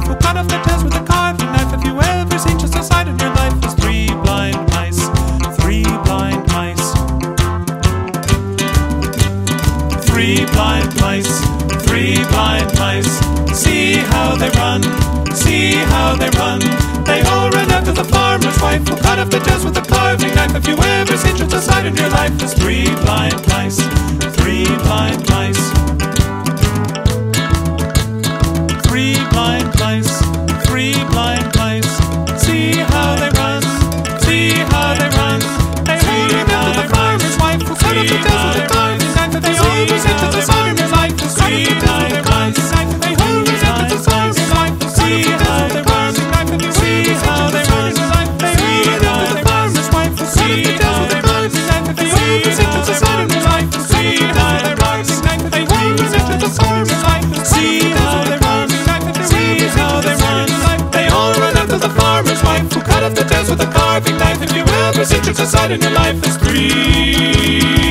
who cut off their tails with a carving knife. Have you ever seen just a sight in your life as three blind mice? Three blind mice. Three blind mice. Three blind mice. See how they run. See how they run. They all run after the farmer's wife who cut off their tails with a carving knife. Have you ever seen just a sight in your life as three blind mice? Three blind mice. Three blind mice. Three blind mice. See how they run. See how they run. They all run after the farmer's wife who cut off their tails with a carving knife. Have you ever seen just a sight in your life as three blind mice? They all run after the farmer's wife who cut off their tails with a carving knife. Have you ever seen just a sight in your life? They all run after the farmer's wife who cut off their tails with a carving knife. Have you ever seen just a sight in your life? See how they run. They all run after the farmer's wife. See how they run. See how they run. They all run after the farmer's wife who cut off their tails with a carving knife. Have you ever seen just a sight in your life as three